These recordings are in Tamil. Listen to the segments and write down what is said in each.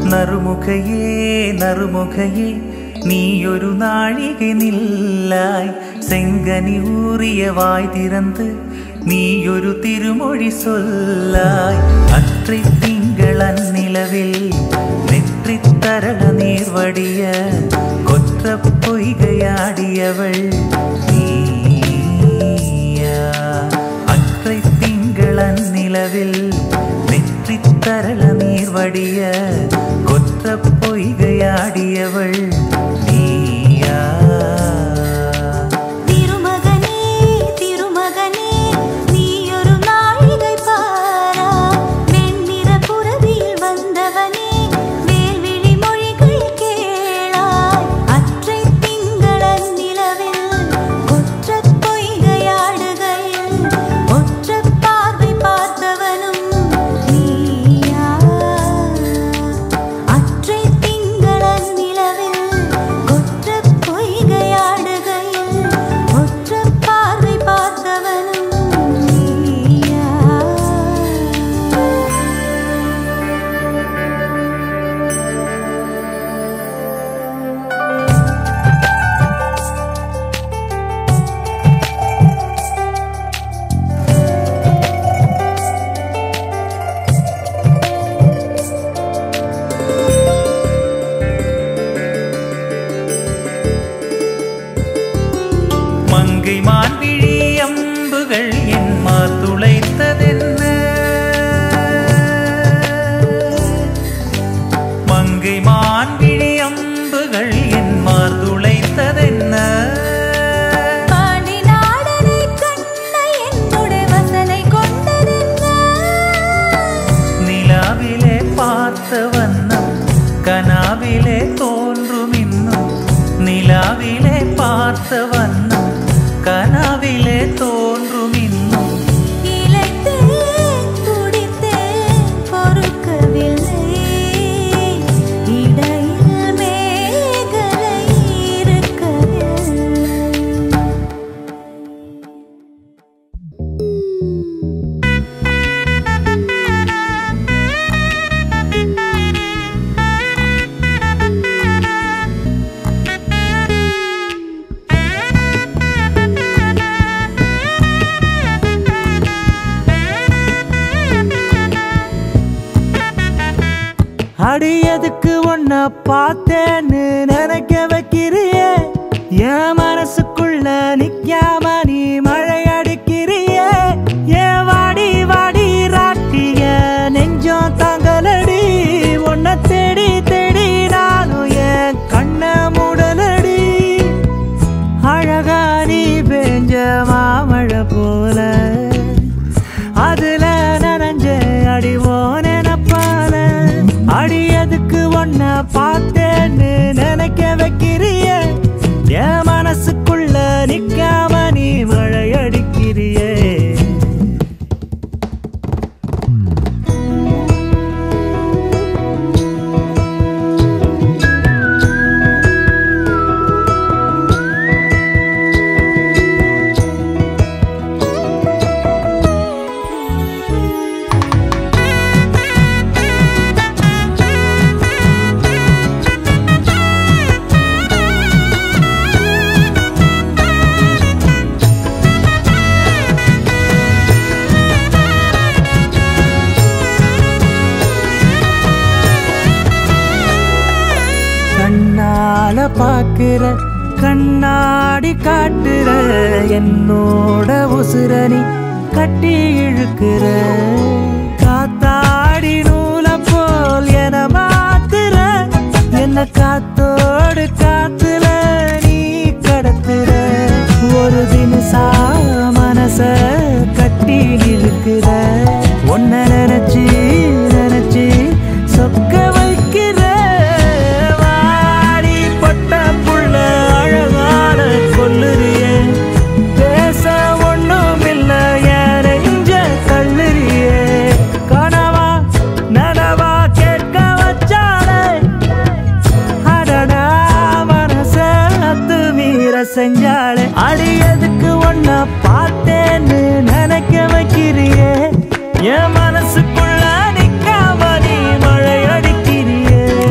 നറുമുഖയേ നറുമുഖയേ നീയൊരു നാഴികை നില്ലാய் செங்கனி ஊறிய வாய் திறந்து நீயொரு திருமொழி சொல்லாய் அற்றை திங்களன் நிலவில் நெற்றி தரள நீர் வடிய கொற்ற பொய்கையாடியவள் நீயா அற்றை திங்களன் நிலவில் நெற்றி தரள நீர் வடிய கொற்ற பொய்கையாடியவள் நீயா கனாவிலே தோன்றும் இன்னும் நிலாவிலே பார்த்த வண்ணம் கனாவிலே தோன்றும் இன்னும் அடியதுக்கு ஒன்ன பார்த்தேன்னு நினைக்க வைக்கிறியே என் மனசுக்குள்ள நிக்காம நீ மழை அடிக்கிறியே ஏன் வாடி வாடி ராட்டிய நெஞ்சம் தாங்கலடி உன்னை தேடி தேடி நானும் என் கண்ண மூடலடி அழகா நீ பெஞ்ச மாமழை போல அதுல நனைஞ்ச அடிவோன அடியதுக்கு ஒன்ன பார்த்தேன்னு நினைக்க வைக்கிறிய என் மனசுக்குள்ள நிக்காம நீ மழை அடிக்கிறியே பாக்குற கண்ணாடி காட்டுற என்னோட உசுரணி கட்டி இழுக்கிற காத்தாடி நூல போல் என மாத்துற என்ன காத்தோடு காத்துல நீ கடத்துற ஒரு தினசா மனச கட்டி இழுக்கிற ஒன்ன நினைச்சு நினைச்சு சொக்க வைக்கிற செஞ்சாளே அடியதுக்கு ஒன்ன பார்த்தேன்னு நினைக்க வைக்கிறியே என் மனசுக்குள்ள நிக்காம நீ மழை அடிக்கிறியே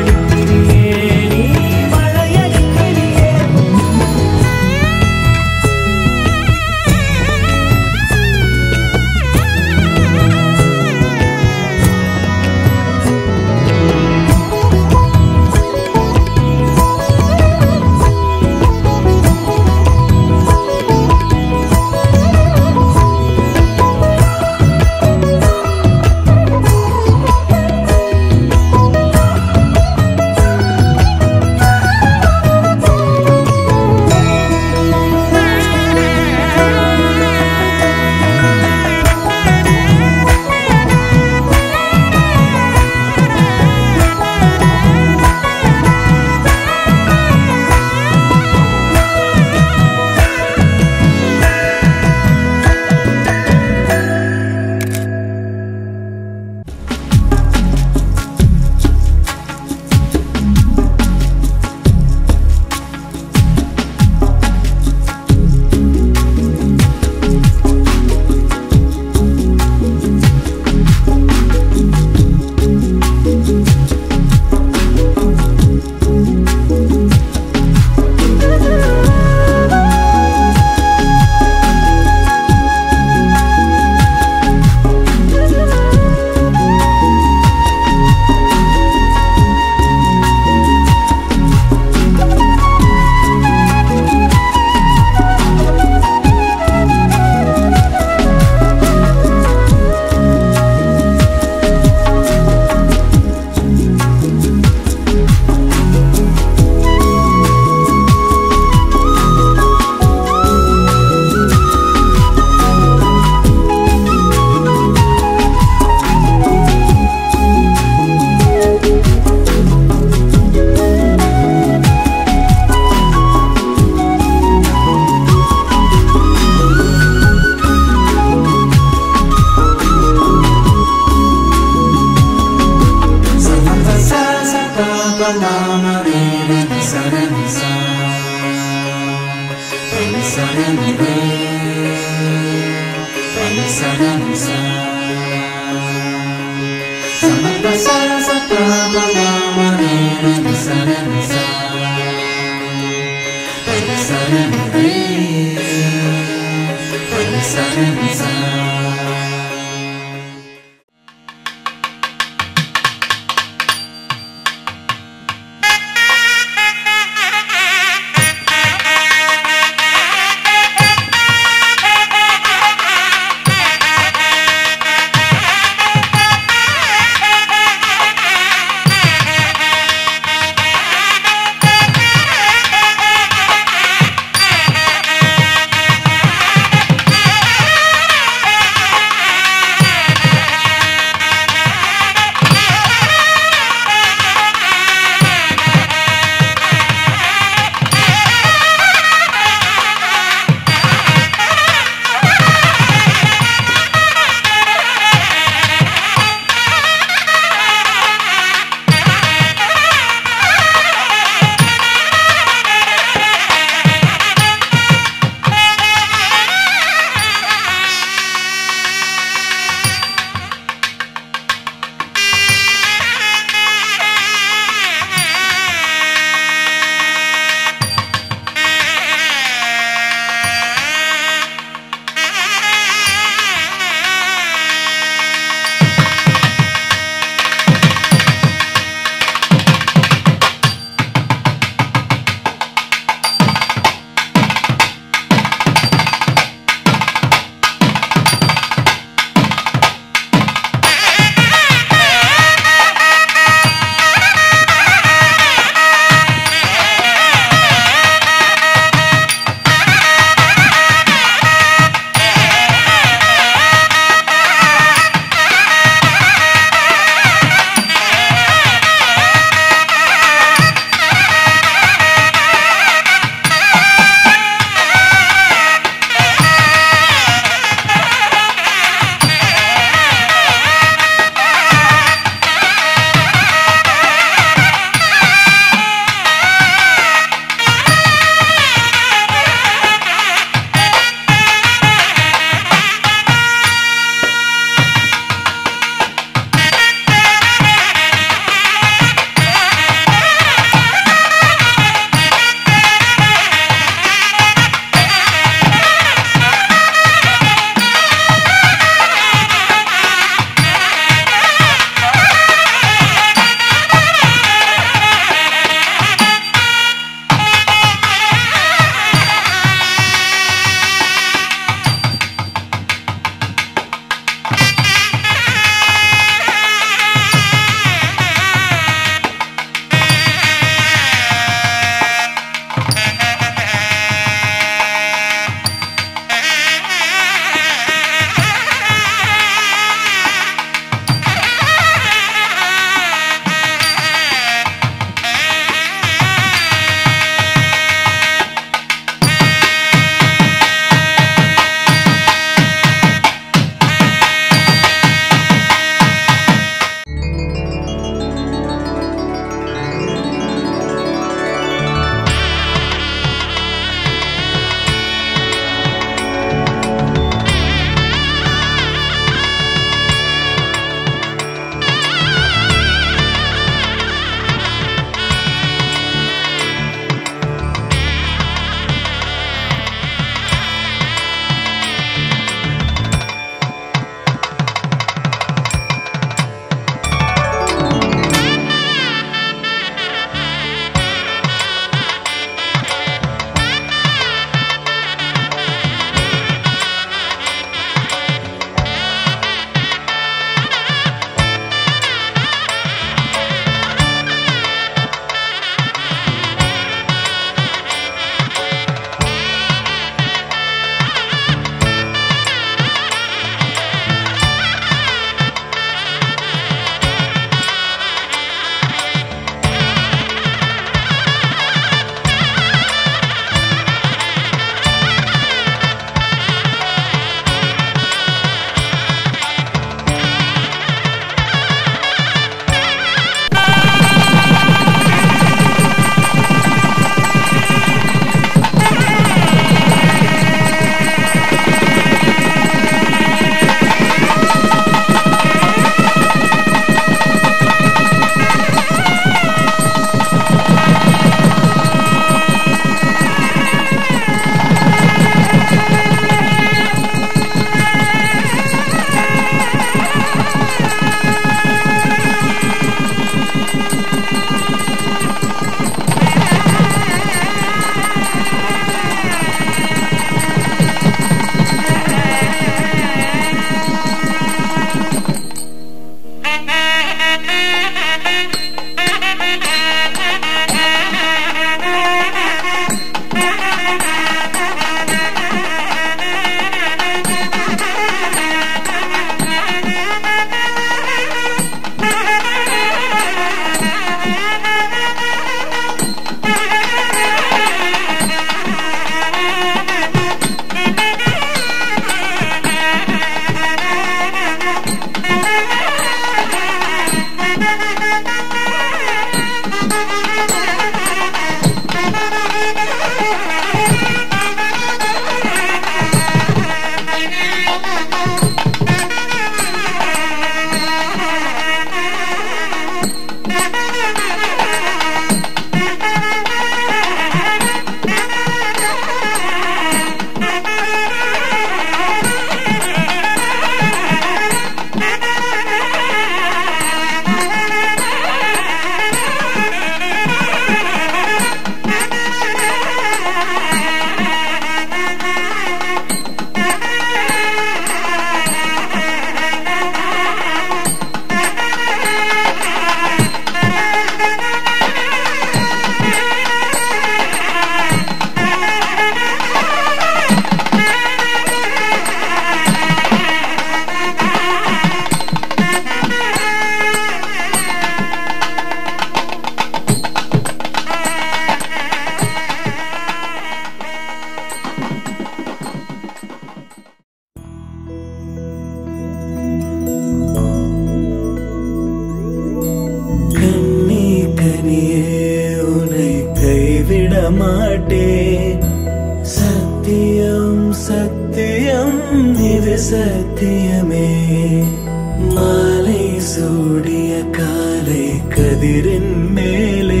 மாட்டேன். சத்தியம் சத்தியம் இது சத்தியமே. மாலை சூடிய காலை கதிரின் மேலே.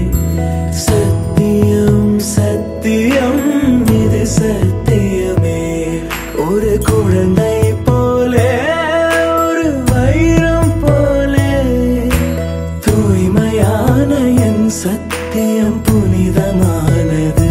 சத்தியம் சத்தியம் இது சத்தியமே. ஒரு குழந்தை போலே ஒரு வைரம் போலே தூய்மையான என் சத்தியம் புனிதமானது.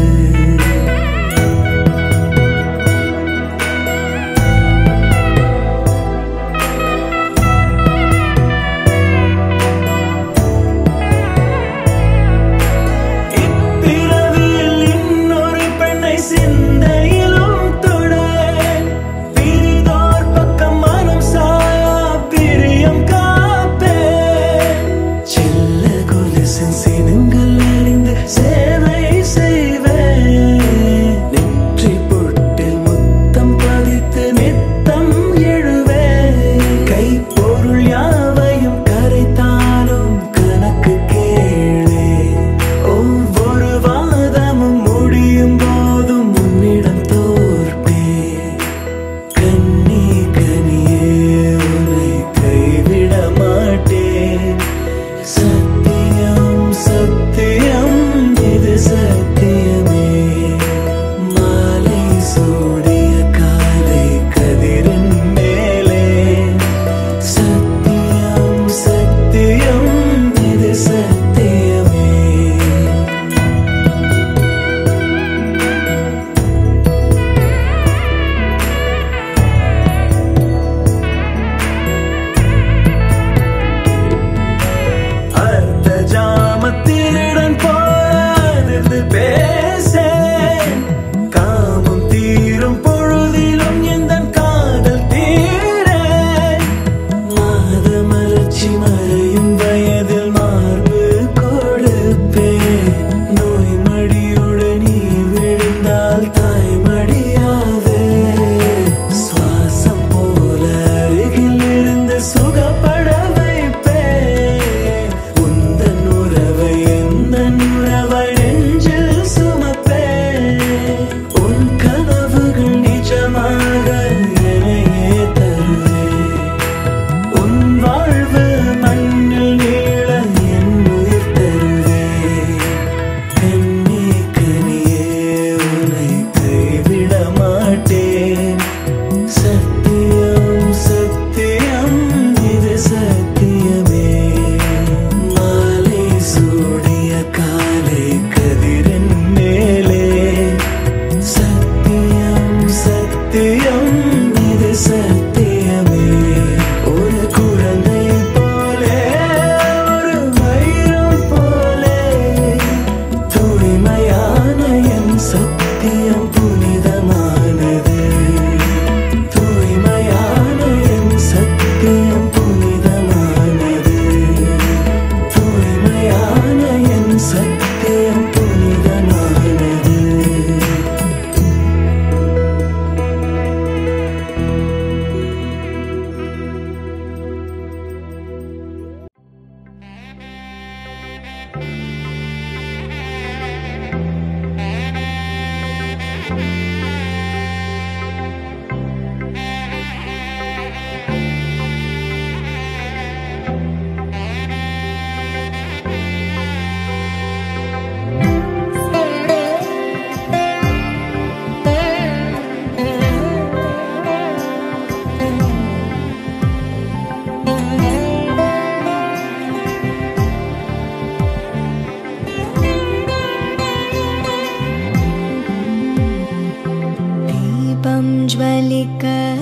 ज्वलिक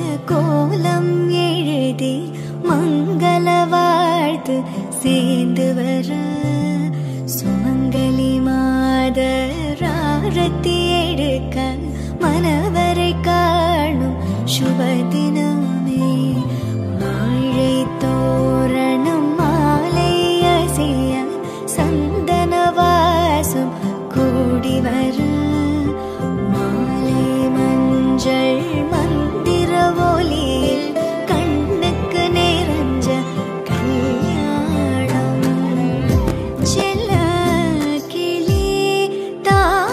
कोलम எழுதி மங்கள வாழ்த்து சேர்ந்து வர சுமங்கலி மாதர் ஆரத்தி எடுக்க மனவரை காணும் சுப தினமே வாழை தோரணம் மாலை அசைய சந்தன வாசம் கூடி வர மந்திர ஒலியில் கண்ணுக்கு நிறைஞ்ச கல்யாணம் செல்ல கிளி தாலாட்டு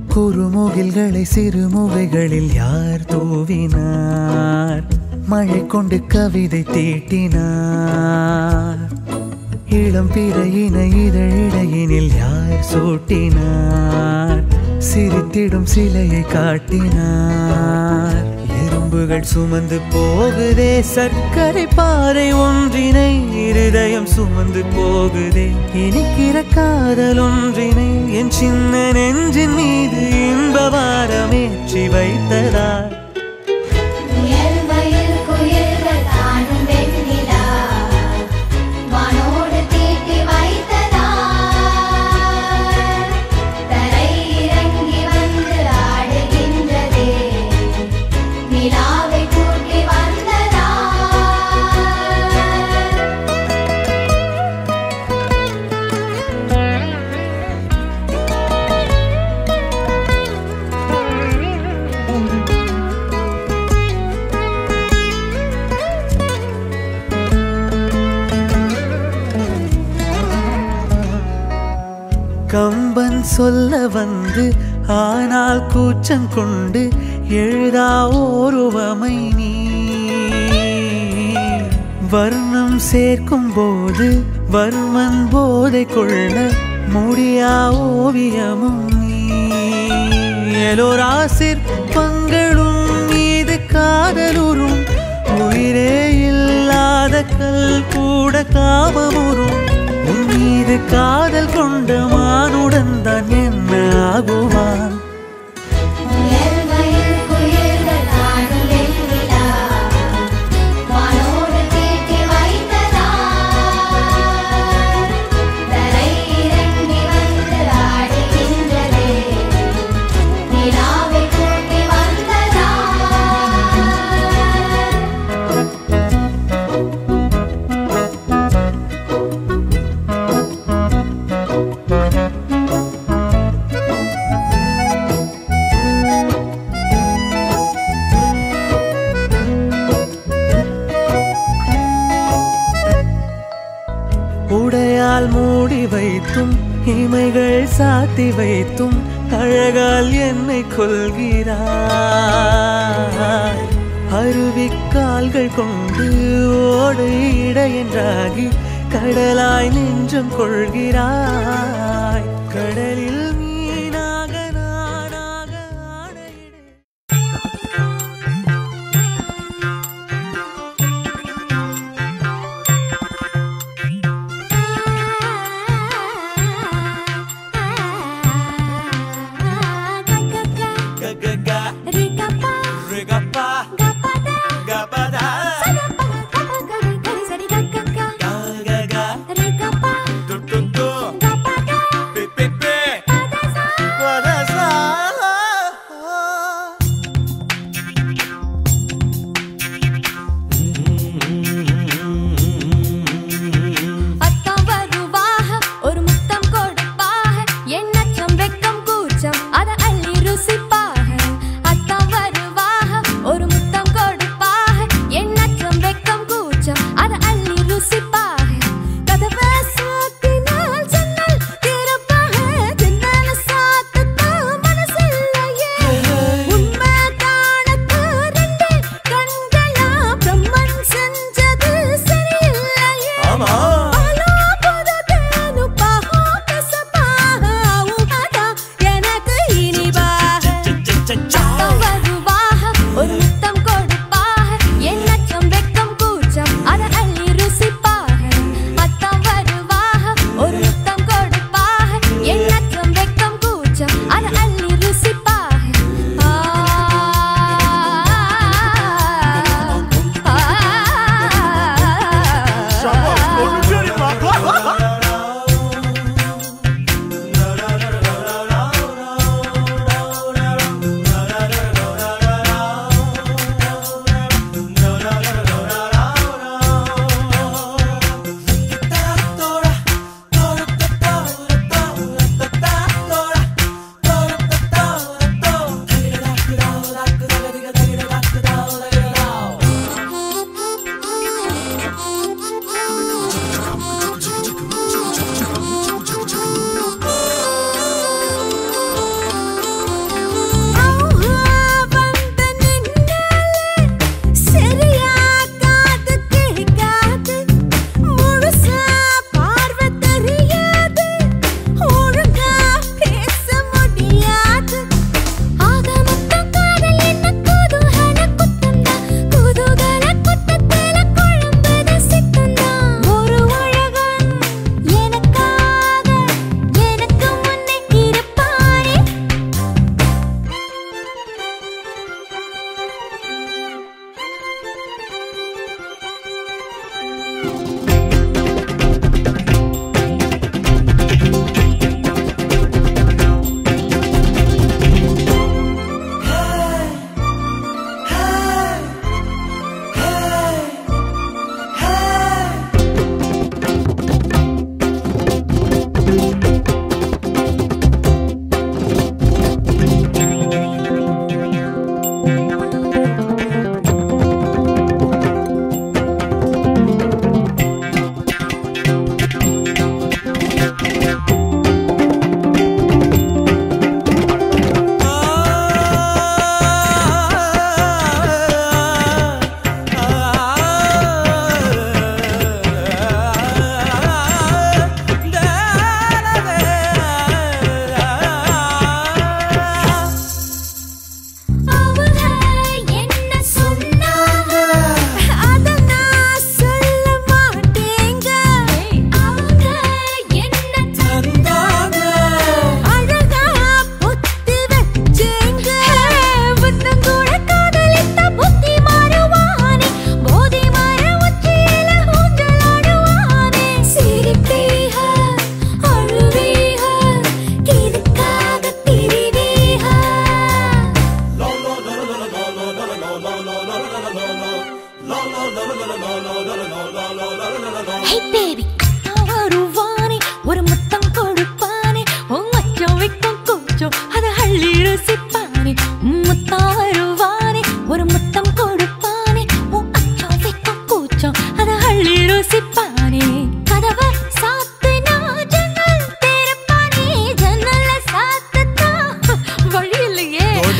குறுமுகில்களை சிறுமுகைகளில் யார் தூவினார் மழை கொண்டு கவிதை தீட்டினார் இளம் பிறையின இதழிடையினில் யார் சூட்டினார் சிரித்திடும் சிலையை காட்டினார் எறும்புகள் சுமந்து போகுதே சர்க்கரை பாறை ஒன்றினை இருதயம் சுமந்து போகுதே இனிக்கிற காதல் ஒன்றினை என் சின்ன நெஞ்சின் மீது இன்ப வாரமேற்றி வைத்ததார் கம்பன் சொல்ல வந்து ஆனால் கூச்சம் கொண்டு எழுதா ஓருவமை நீ வர்ணம் சேர்க்கும் போது வர்மன் போதை கொள்ள முடியா ஓவியமும் நீ எலோரா சிற்பங்களும் மீது காதலுறும் உயிரே இல்லாத கல் கூட காமமுறும் உன் மீது காதல் கொண்ட மானுடன் தான் என்ன ஆகுவான் உடையால் மூடி வைத்தும் இமைகள் சாத்தி வைத்தும் அழகால் என்னை கொள்கிறாய் அருவிக்கால்கள் கொண்டு ஓடு இடையென்றாகி கடலாய் நெஞ்சம் கொள்கிறாய் கடலில் மீனாக நானாக ஆடையிடு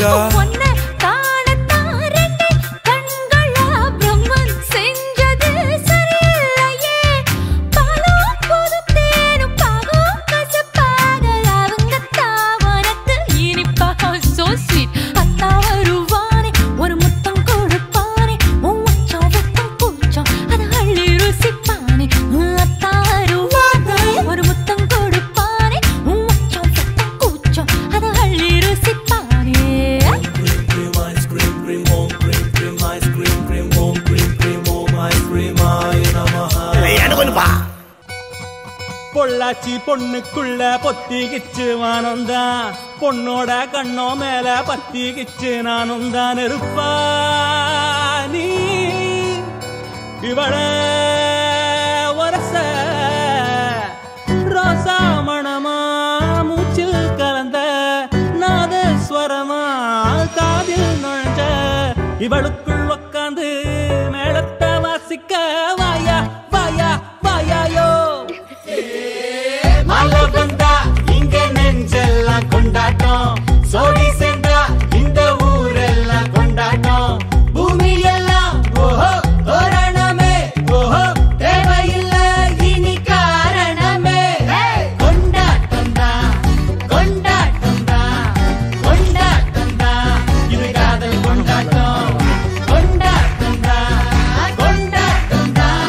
கோவிந்தா பொள்ளாச்சி பொண்ணுக்குள்ள பொத்திக்கிச்சு வானந்தான் பொண்ணோட கண்ணோ மேல பத்திக்கிச்சு நானும் தான் இருப்பா நீ இவள வரச ரோசா மணமா மூச்சில் கலந்த நாதஸ்வரமா காதில் நுழைஞ்ச இவளுக்குள் உக்காந்து மேளத்தை வாசிக்க வாயா வாயா வாயாயோ மழை வந்தா இங்க நெஞ்செல்லாம் கொண்டாட்டம் சோடி சேர்ந்தா இந்த ஊரெல்லாம் கொண்டாட்டம் பூமி எல்லாம் ஓஹோ தோரணமே ஓஹோ தேவையில்லை இனி காரணமே கொண்டாட்டம் தான் கொண்டாட்டம் தான் கொண்டாட்டம் தான் இது காதல் கொண்டாட்டம் கொண்டாட்டம் தான் கொண்டாட்டம் தான்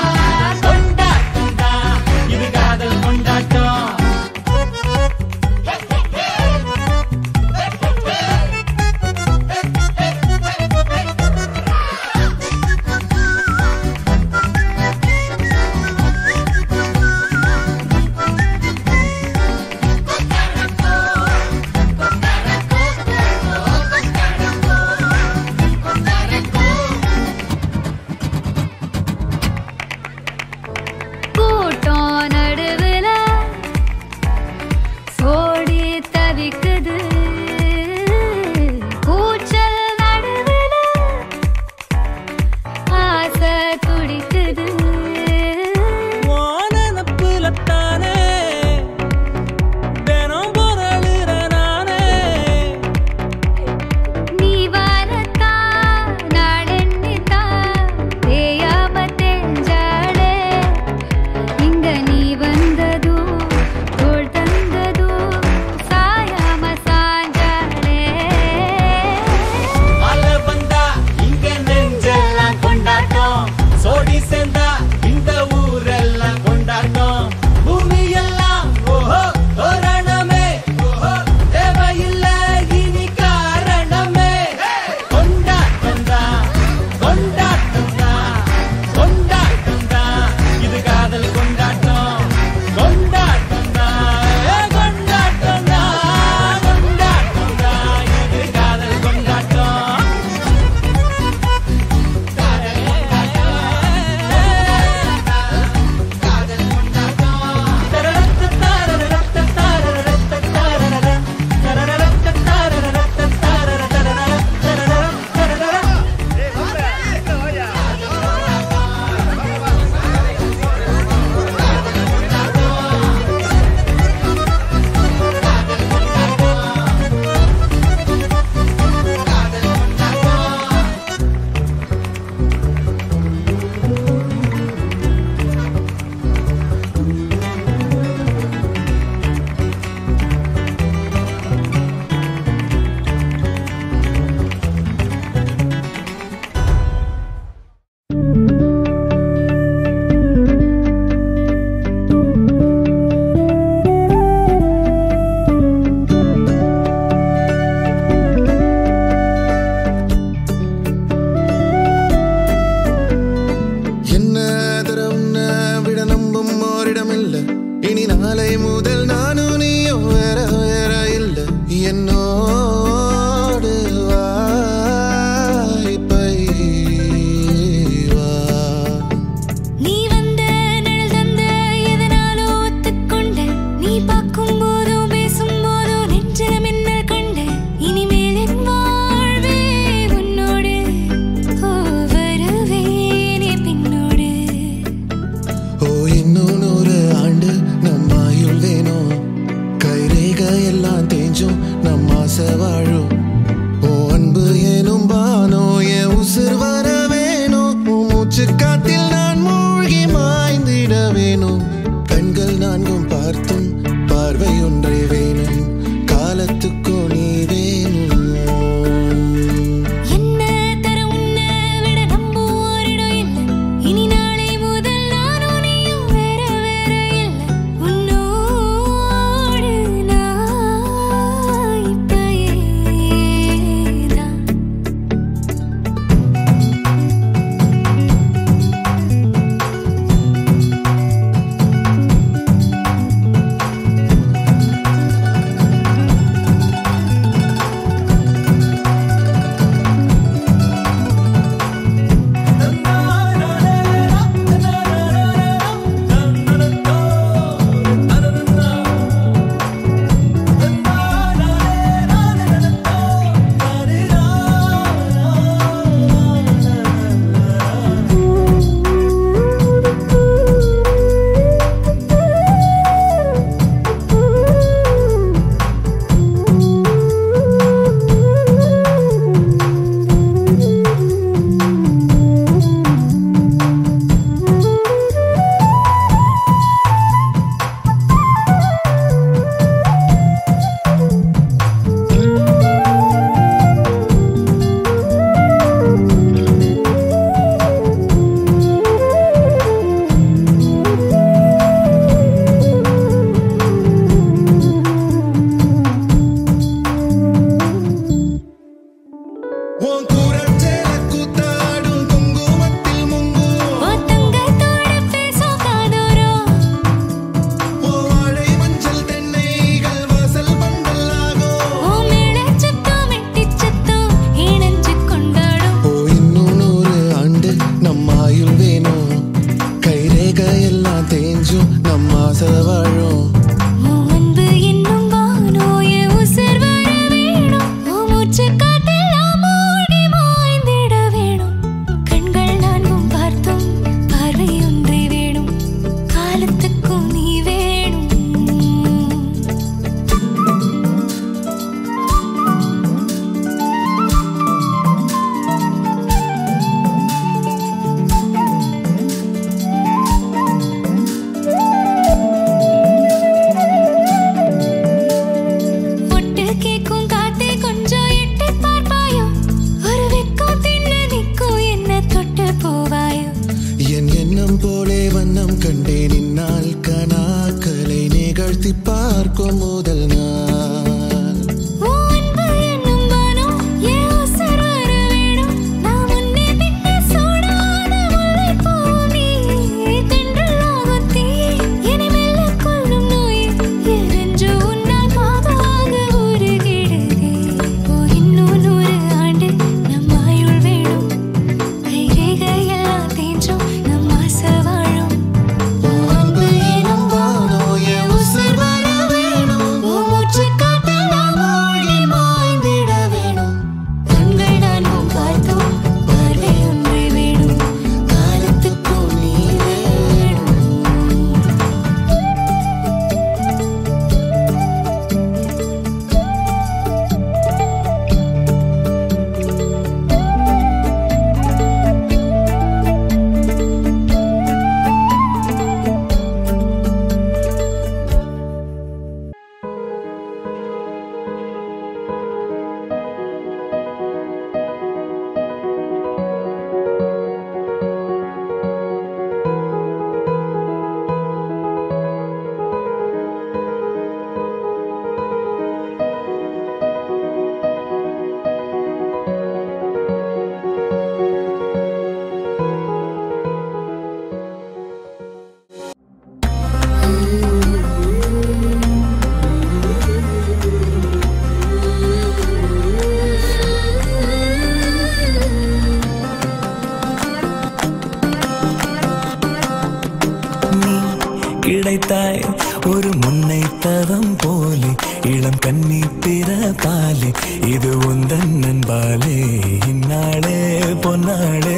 கிடைத்தாய் ஒரு முன்னை தவம் போலே இளம் கன்னி பிறப்பாலே இது உந்தன் நண்பாலே இந்நாளே பொன்னாளே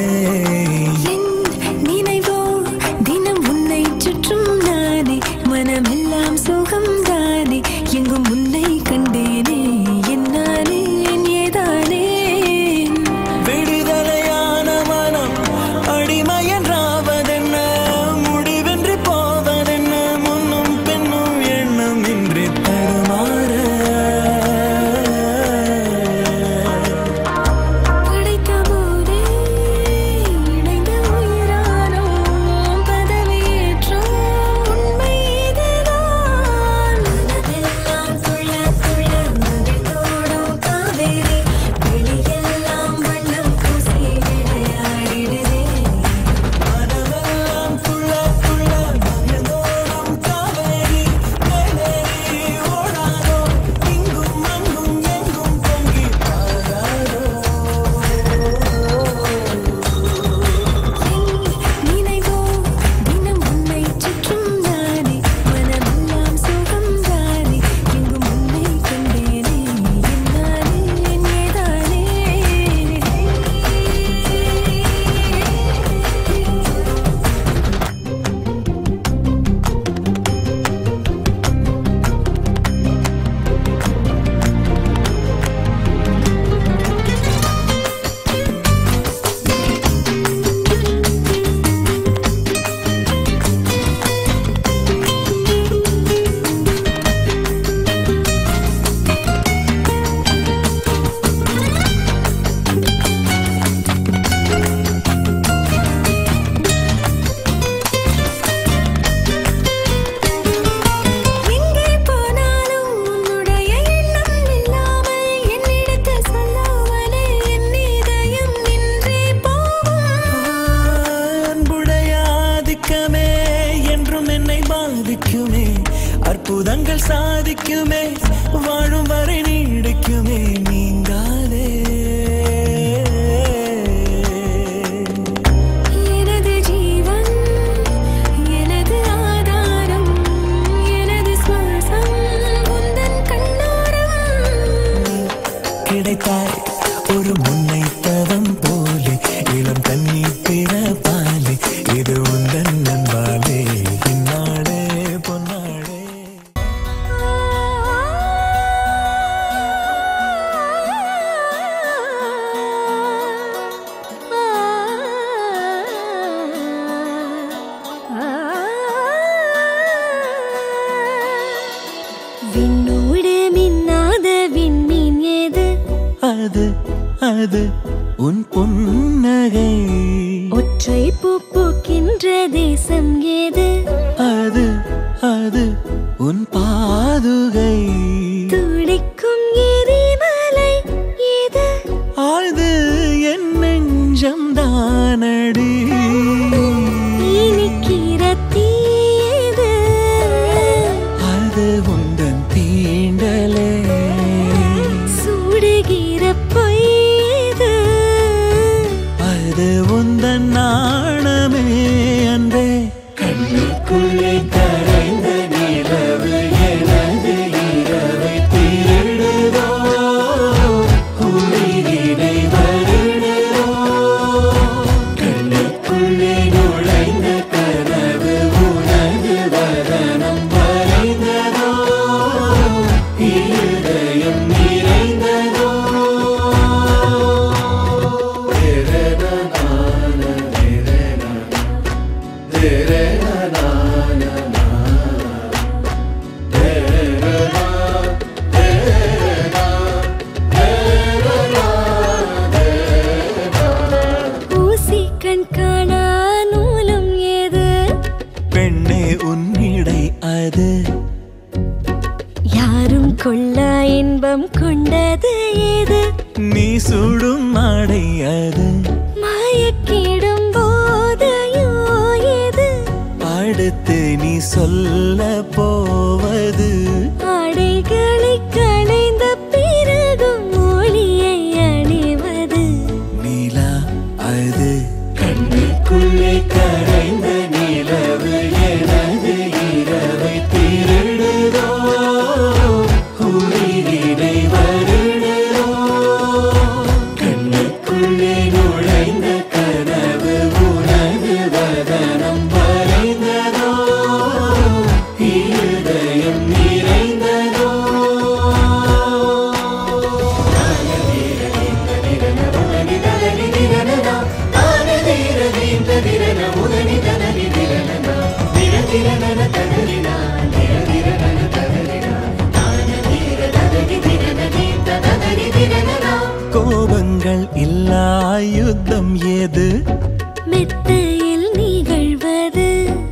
நினைவோ தினம் உன்னை சுற்றும் நானே மனமெல்லாம் சுகம் தானே எங்கும் உன்னை கண்டேனே என்னானே ஏதானே விடுதலையான மனம் அடிமையன்றாவதென்ன முடிவென்று போவதென்ன முன்னும் பெண்ணும் எண்ணம் இன்றி தடுமாற கிடைத்தாய் ஒரு முன்னை தவம் போலே இளம் கண்ணி பிறப்பாலே இது உந்தன் நண்பாலே இந்நாளே பொன்னாளே விண்ணோடு மின்னாத விண்மீன் ஏது அது அது உன் புன்னகை ஒற்றை பூ பூக்கின்ற தேசம் ஏது அது அது உன் பாதுகை துடிக்கும் எரிமலை ஏது ஆழ்து என் நெஞ்சம் தானடி இனிக்கிற தீயது அது உந்தன் தீண்டலே சுடுகிற பொய்யது அது உந்தன் நாணமே அன்பே கண்ணுக்குள்ளே கரைந்த நிலவு எனது இரவை திருடுதோ உயிரினை வருடுதோ கண்ணுக்குள்ளே நுழைந்த கனவு உனது வதனம் வரைந்ததோ இருதயம் நிறைந்ததோ ஊசி கண் காணா நூலும் ஏது பெண்ணே உன்னிடை அது யாரும் கொள்ளா இன்பம் கொண்டது ஏது நீ சுடும் ஆடை அது மயக்கிடும் போதையோ ஏது அடுத்து நீ சொல்ல போவது ஆடைகளை களைந்த பிறகும் ஒளியை அணிவது நீலா அது கண்ணுக்குள்ளே கரைந்த நிலவு எனது இரவை திருடுதோ உயிரினை வருடுதோ கண்ணுக்குள்ளே நுழைந்த கனவு உனது வதனம் வரைந்ததோ இருதயம் நிறைந்ததோ கோபங்கள் இல்லா யுத்தம் ஏது மெத்தையில் நிகழ்வது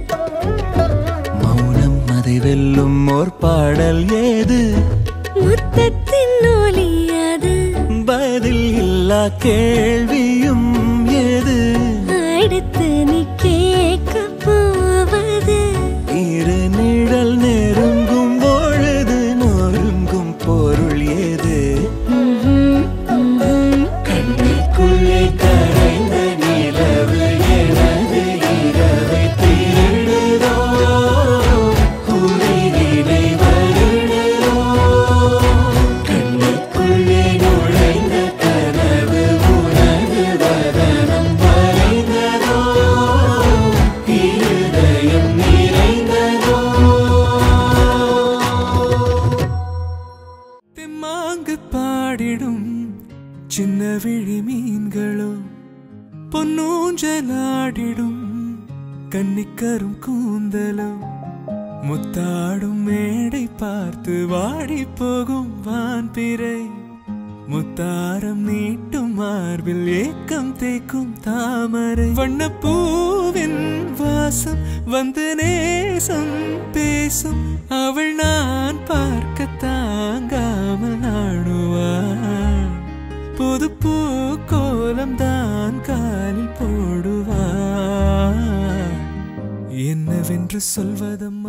மௌனம் அதை வெல்லும் ஓர் பாடல் ஏது முத்தத்தின் ஒலி அது பதில் இல்லா கேள்வியும் ஏது அடுத்து நீ கேட்க போவது இரு நிழல் நெருங்கும் பொழுது நொறுங்கும் பொருள் ஏது கண்ணுக்குள்ளே கரைந்த நிலவு எனது இரவை திருடுதோ உயிரினை வருடுதோ கண்ணுக்குள்ளே நுழைந்த கனவு உனது வதனம் வரைந்ததோ இருதயம் நிறைந்ததோ தெம்மாங்கு பாடிடும் சின்ன விழி மீன்களோ பொன்னூஞ்சலாடிடும் கன்னிக்கரும் கூந்தலோ முத்தாடும் மேடை பார்த்து வாடி போகும் வான்பிறை முத்தாரம் நீட்டும் மார்பில் ஏக்கம் தேக்கும் தாமரை வண்ணப்பூவின் வாசம் வந்து நேசம் பேசும் அவள் நான் பார்க்க தாங்காமல் ஆடுவாள் புது பூ கோலம் தான் காலில் போடுவாள் என்னவென்று சொல்வதம்மா